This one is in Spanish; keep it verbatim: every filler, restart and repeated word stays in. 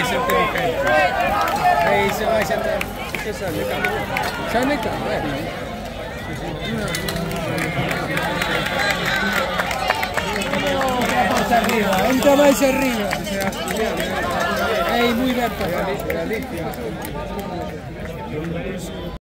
sentiamo che e se vai sempre che sa le camere sai le camere arriba entra más arriba ey muy bien